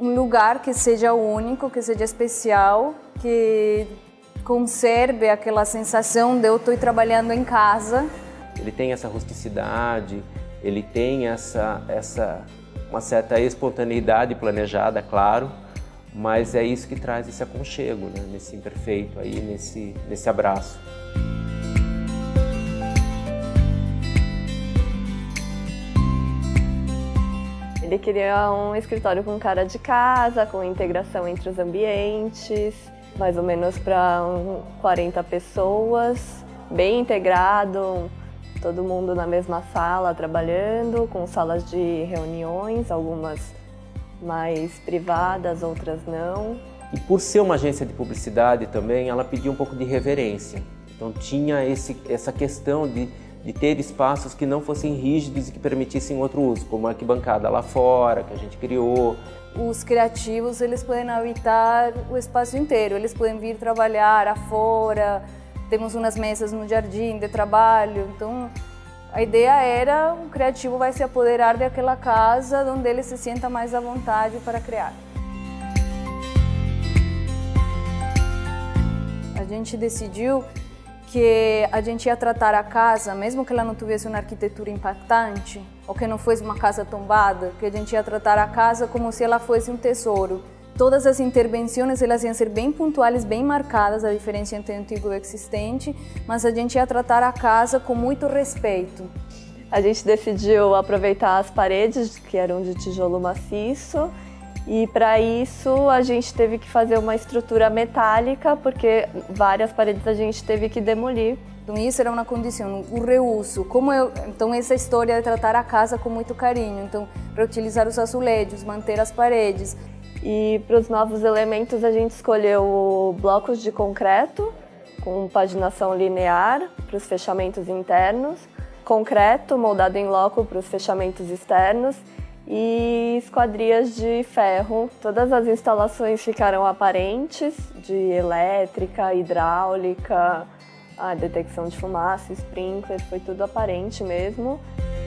um lugar que seja único, que seja especial, que conserve aquela sensação de eu estou trabalhando em casa. Ele tem essa rusticidade, ele tem uma certa espontaneidade planejada, claro, mas é isso que traz esse aconchego, né? Nesse imperfeito aí, nesse abraço. Ele queria um escritório com cara de casa, com integração entre os ambientes, mais ou menos para 40 pessoas, bem integrado, todo mundo na mesma sala trabalhando, com salas de reuniões, algumas mais privadas, outras não. E por ser uma agência de publicidade também, ela pediu um pouco de reverência. Então tinha essa questão de ter espaços que não fossem rígidos e que permitissem outro uso, como a arquibancada lá fora, que a gente criou. Os criativos, eles podem habitar o espaço inteiro, eles podem vir trabalhar afora, temos umas mesas no jardim de trabalho, então a ideia era o criativo vai se apoderar daquela casa onde ele se sinta mais à vontade para criar. A gente decidiu que a gente ia tratar a casa, mesmo que ela não tivesse uma arquitetura impactante, ou que não fosse uma casa tombada, que a gente ia tratar a casa como se ela fosse um tesouro. Todas as intervenções elas iam ser bem pontuais, bem marcadas, a diferença entre o antigo e o existente, mas a gente ia tratar a casa com muito respeito. A gente decidiu aproveitar as paredes, que eram de tijolo maciço, e para isso a gente teve que fazer uma estrutura metálica, porque várias paredes a gente teve que demolir. Então isso era uma condição, o reuso. Então essa história de tratar a casa com muito carinho, então reutilizar os azulejos, manter as paredes. E para os novos elementos a gente escolheu blocos de concreto com paginação linear para os fechamentos internos, concreto moldado em loco para os fechamentos externos e esquadrias de ferro. Todas as instalações ficaram aparentes, de elétrica, hidráulica, a detecção de fumaça, sprinkler, foi tudo aparente mesmo.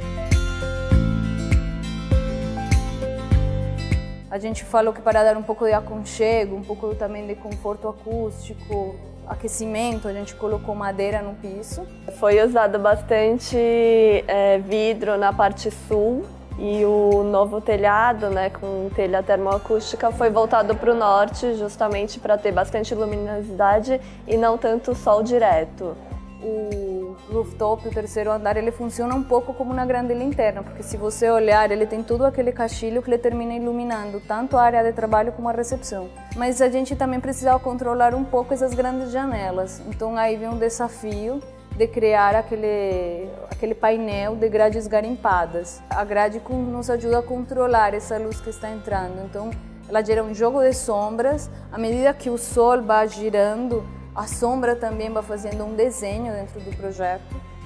A gente falou que para dar um pouco de aconchego, um pouco também de conforto acústico, aquecimento, a gente colocou madeira no piso. Foi usado bastante vidro na parte sul e o novo telhado, né, com telha termoacústica, foi voltado para o norte justamente para ter bastante luminosidade e não tanto sol direto. O rooftop, o terceiro andar, ele funciona um pouco como uma grande linterna, porque se você olhar, ele tem todo aquele caixilho que ele termina iluminando tanto a área de trabalho como a recepção. Mas a gente também precisava controlar um pouco essas grandes janelas, então aí vem um desafio de criar aquele painel de grades garimpadas. A grade nos ajuda a controlar essa luz que está entrando, então ela gera um jogo de sombras, à medida que o sol vai girando, a sombra também vai fazendo um desenho dentro do projeto.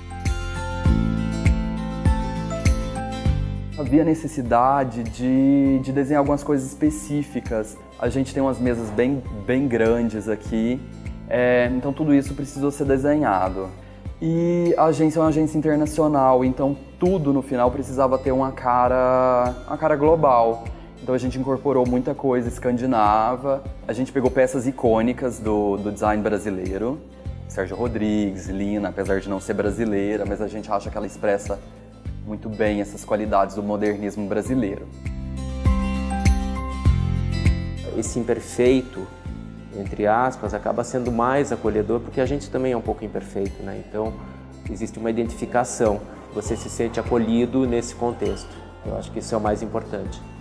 Havia necessidade de desenhar algumas coisas específicas. A gente tem umas mesas bem grandes aqui, então tudo isso precisou ser desenhado. E a agência é uma agência internacional, então tudo no final precisava ter uma cara global. Então a gente incorporou muita coisa escandinava, a gente pegou peças icônicas do design brasileiro, Sérgio Rodrigues, Lina, apesar de não ser brasileira, mas a gente acha que ela expressa muito bem essas qualidades do modernismo brasileiro. Esse imperfeito, entre aspas, acaba sendo mais acolhedor porque a gente também é um pouco imperfeito, né? Então existe uma identificação, você se sente acolhido nesse contexto. Eu acho que isso é o mais importante.